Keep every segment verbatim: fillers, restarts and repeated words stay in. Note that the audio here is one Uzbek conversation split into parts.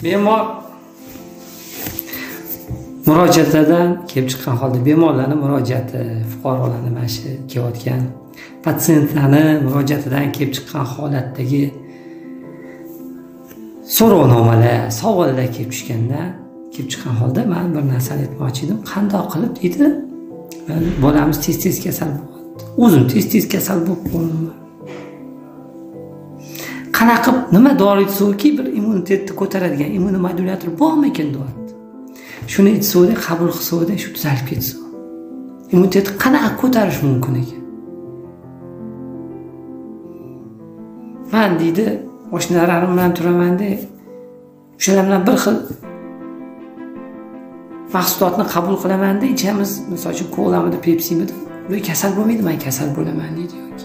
Bemor murojaatlardan kelib chiqqan holda bemorlarning murojaati, fuqarolarning mana shu kelayotgan patsientlarning murojaatidan kelib chiqqan holatdagi so'rovnomalar, savollar kelib tushganda, kelib chiqqan holda men bir narsani aytmoqchi edim. Qanday qilib deydi, bolamiz tez-tez kasal bo'lyapti. O'zim tez-tez kasal bo'lib qoldim. Qanaqa qilib nima dori ichsaki bir immunitetni ko'taradigan immunomodulyator bormi ekan deyapti. Shuni ichsada, qabul qilsada shu tuzalib ketsa. Immunitetni qanaqa ko'tarish mumkin ekan? Men deydi, oshnalarim bilan turaman-da, o'shalar bilan bir xil mahsulotni qabul qilaman-da, ichamiz, masalan, shu kolamidi, pepsimidi, bu kasal bo'lmaydi, men kasal bo'laman deydi yoki.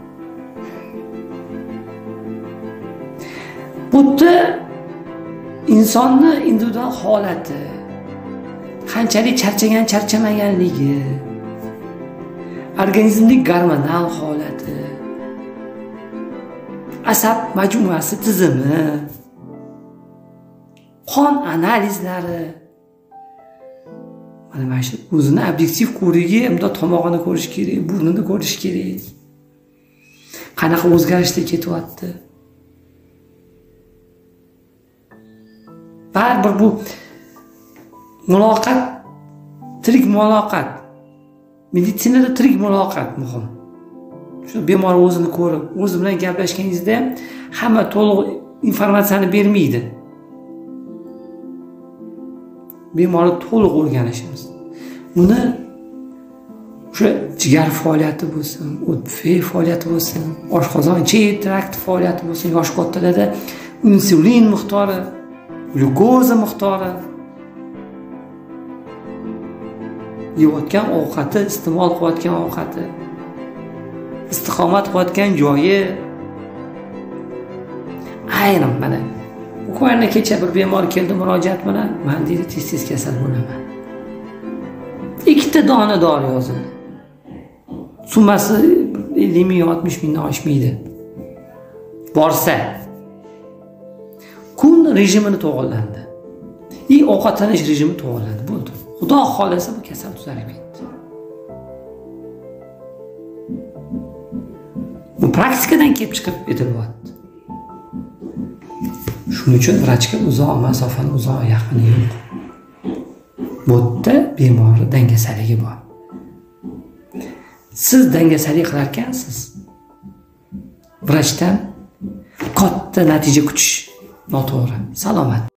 Bu da insonni individual holati, qanchalik charchagan, charchamaganligi, organizmning gormonal holati, asab majmuasi tizimi, qon analizlari, mana shu o'zini obyektiv ko'rigi, hamda tomog'ini ko'rish kerak, burnini ko'rish kerak. Qanaqa o'zgarishlar ketyapti? Baribir bu muloqot, tirik muloqot. Meditsinada tirik muloqot muhim. Shu bemor o'zini ko'rib, o'zi bilan gaplashganingizda hamma to'liq informatsiyani bermaydi. Bemorni to'liq o'rganishimiz. Buni o'sha jigar faoliyati bo'lsin, o'tfey faoliyati bo'lsin, oshqozon ichak trakti faoliyati bo'lsin, yosh kattalarda insulin miqdori, glyukoza miqdori, yeyotgan ovqati, iste'mol qilayotgan ovqati, istiqomat qilayotgan joyi. Ayrim mana bukvalni kecha bir bemor keldi murojaat bilan, men deydi tez-tez kasal bo'laman. Ikkita dona dori yozildi. Summasi ellik ming oltmish mingdan oshmaydi. Borsa kun rejimini to'g'irlandi. I ovqatlanish rejimi to'g'irlandi. Bo'ldi. Xudo xolasa bu kasal tuzalib ketdi. Bu praktikadan kelib chiqib aytilyapti. Shuning uchun vrachga uzoq masofani, uzoq yaqini yo'q. Bu yerda bemorning dangasaligi bor. Siz dangasalik qilar ekansiz. Vrachdan katta natija kutish noto'g'ri. Salomat.